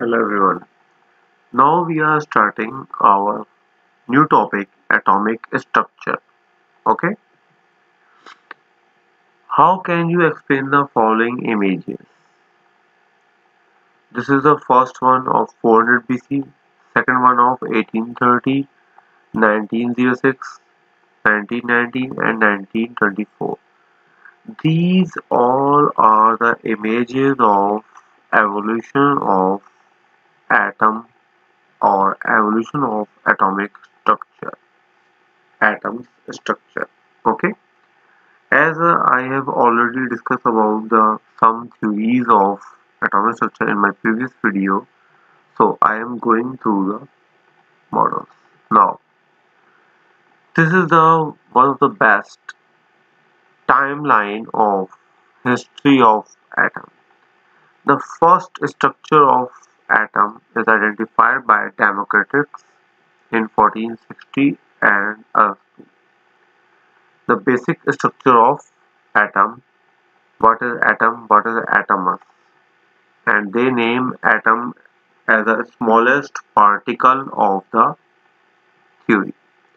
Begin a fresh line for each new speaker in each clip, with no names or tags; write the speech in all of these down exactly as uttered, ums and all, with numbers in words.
Hello everyone. Now we are starting our new topic, atomic structure. Okay. How can you explain the following images? This is the first one of four hundred B C, second one of eighteen thirty, nineteen oh six, nineteen nineteen and nineteen twenty-four. These all are the images of evolution of atom or evolution of atomic structure. Atoms structure. Okay. As uh, I have already discussed about the some theories of atomic structure in my previous video, so I am going through the models. Now, this is the one of the best timeline of history of atom. The first structure of atom is identified by Democritus in fourteen sixty and uh, the basic structure of atom. What is atom? What is atomos? And they name atom as the smallest particle of the theory.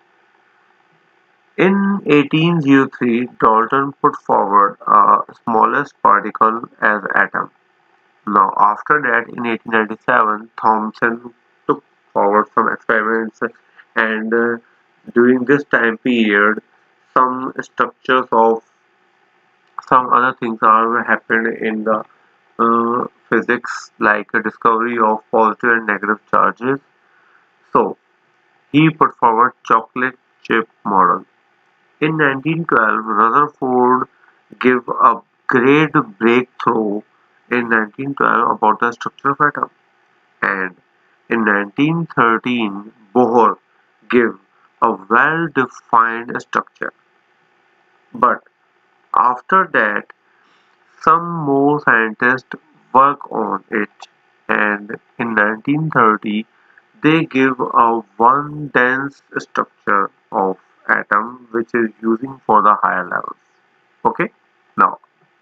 In eighteen oh three, Dalton put forward a smallest particle as atom. Now after that, in eighteen ninety-seven, Thomson took forward some experiments, and uh, during this time period some structures of some other things are happened in the uh, physics, like a discovery of positive and negative charges. So he put forward chocolate chip model. In nineteen twelve, Rutherford gave a great breakthrough in nineteen twelve about the structure of atom, and in nineteen thirteen, Bohr gave a well-defined structure. But after that, some more scientists work on it, and in nineteen thirty they give a one dense structure of atom which is using for the higher levels. Okay, now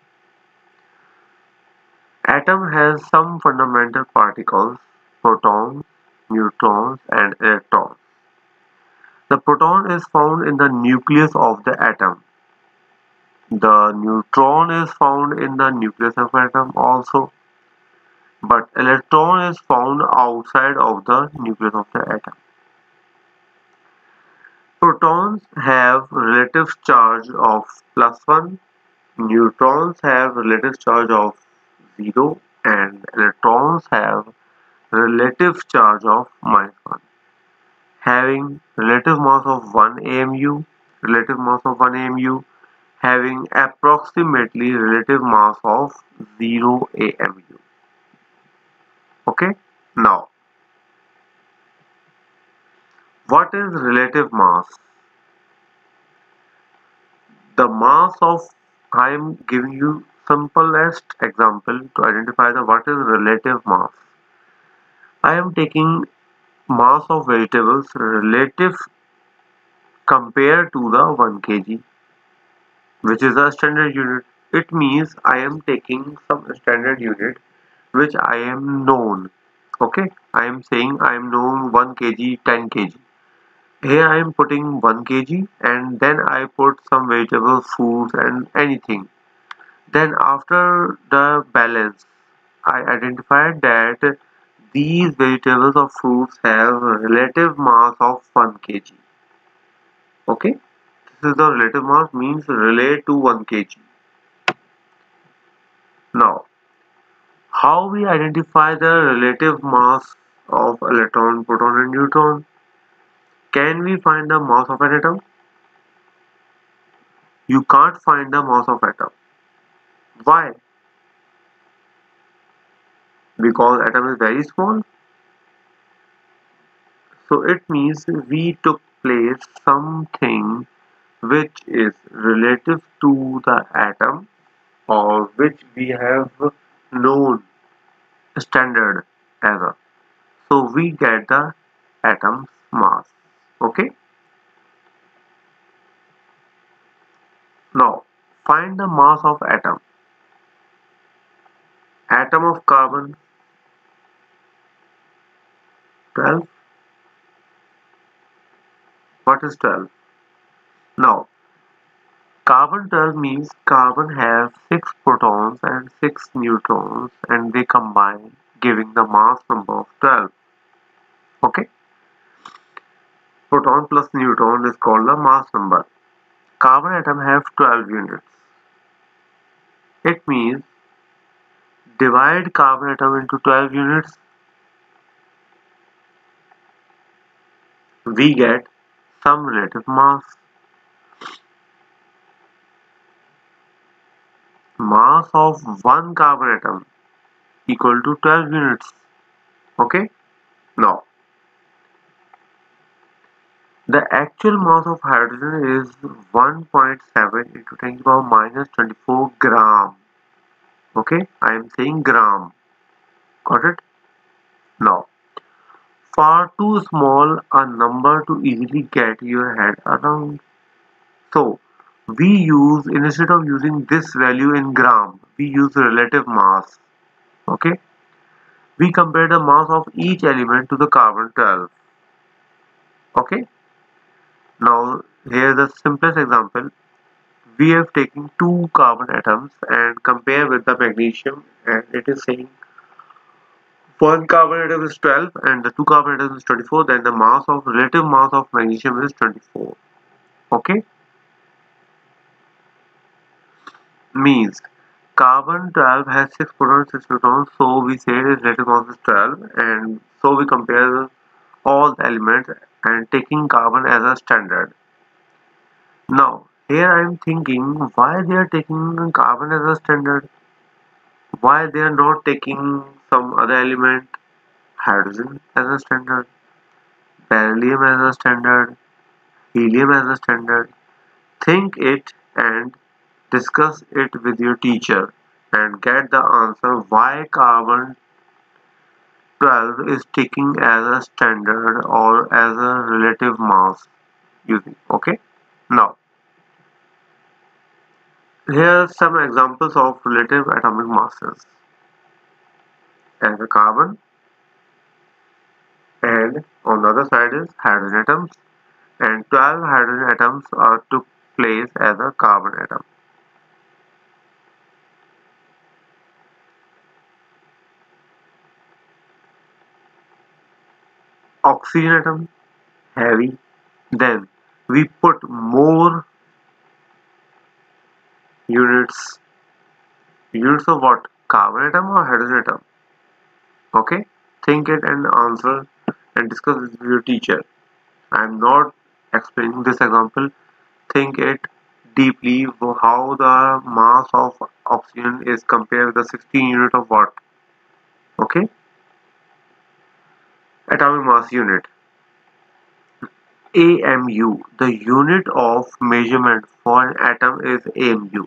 atom has some fundamental particles: protons, neutrons and electrons. The proton is found in the nucleus of the atom. The neutron is found in the nucleus of atom also, but electron is found outside of the nucleus of the atom. Protons have relative charge of plus one, neutrons have relative charge of zero, and electrons have relative charge of minus one. Having relative mass of one A M U, relative mass of one A M U, having approximately relative mass of zero A M U. Okay, now what is relative mass? The mass of, I am giving you simplest example to identify the what is relative mass. I am taking mass of vegetables relative compared to the one kilogram, which is a standard unit. It means I am taking some standard unit which I am known. Okay, I am saying I am known one kilogram, ten kilograms. Here I am putting one kilogram and then I put some vegetables, fruits and anything. Then after the balance, I identified that these vegetables or fruits have relative mass of one kilogram. Okay, this is the relative mass, means relate to one kilogram. Now, how we identify the relative mass of electron, proton and neutron? Can we find the mass of an atom? You can't find the mass of atom. Why? Because atom is very small. So it means we took place something which is relative to the atom, or which we have known standard error. So we get the atom's mass. Okay. Now find the mass of atom. Atom of carbon, twelve. What is twelve? Now, carbon twelve means carbon has six protons and six neutrons and they combine, giving the mass number of twelve. Okay? Proton plus neutron is called the mass number. Carbon atom have twelve units. It means divide carbon atom into twelve units, we get some relative mass. Mass of one carbon atom equal to twelve units. Okay? Now, the actual mass of hydrogen is one point seven into ten to the power minus twenty-four gram. Okay? I am saying gram. Got it? Now, far too small a number to easily get your head around. So, we use, instead of using this value in gram, we use relative mass. Okay? We compare the mass of each element to the carbon twelve. Okay? Now, here is the simplest example. We have taken two carbon atoms and compare with the magnesium, and it is saying one carbon atom is twelve and the two carbon atoms is twenty-four, then the mass of relative mass of magnesium is twenty-four. Okay? Means carbon twelve has six protons, six neutrons, so we say its relative mass is twelve, and so we compare all the elements and taking carbon as a standard. Now, here I am thinking why they are taking carbon as a standard, why they are not taking some other element, hydrogen as a standard, beryllium as a standard, helium as a standard. Think it and discuss it with your teacher and get the answer why carbon twelve is taken as a standard or as a relative mass using. Okay? Now, here are some examples of relative atomic masses. As a carbon, and on the other side is hydrogen atoms, and twelve hydrogen atoms are took place as a carbon atom. Oxygen atom, heavy. Then we put more units. Units of what? Carbon atom or hydrogen atom? Okay? Think it and answer and discuss with your teacher. I am not explaining this example. Think it deeply how the mass of oxygen is compared with the sixteen unit of what? Okay? Atomic mass unit. A M U. The unit of measurement for an atom is A M U.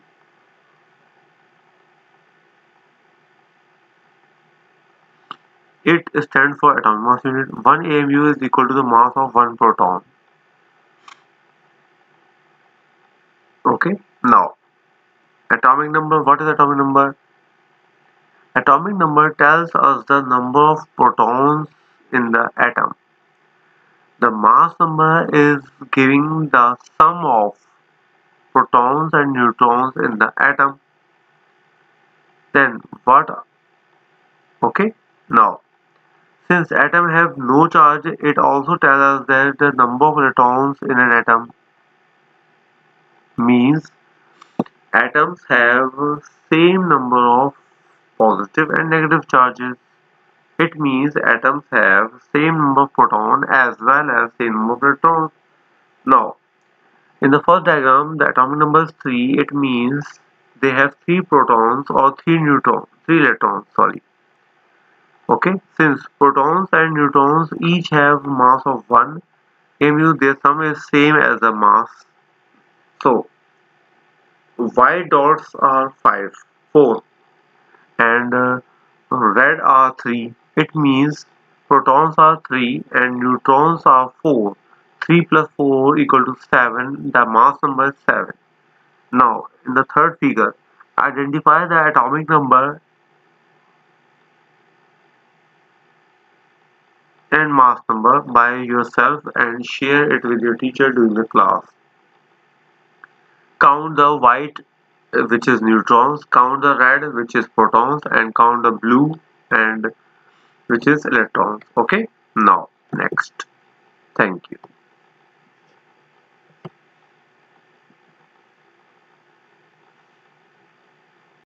It stands for atomic mass unit. one A M U is equal to the mass of one proton. Okay? Now, atomic number. What is atomic number? Atomic number tells us the number of protons in the atom. The mass number is giving the sum of protons and neutrons in the atom. Then what? Okay? Now, since atom have no charge, it also tells us that the number of electrons in an atom means atoms have same number of positive and negative charges. It means atoms have same number of protons as well as same number of electrons. Now, in the first diagram, the atomic number is three. It means they have three protons or three neutrons, three electrons, sorry. Okay, since protons and neutrons each have mass of one, mu their sum is same as the mass. So, white dots are five, four, and uh, red are three. It means protons are three and neutrons are four. three plus four equal to seven. The mass number is seven. Now, in the third figure, identify the atomic number and mass number by yourself and share it with your teacher during the class. Count the white, uh, which is neutrons, count the red, which is protons, and count the blue, and which is electrons. Okay, now next. Thank you.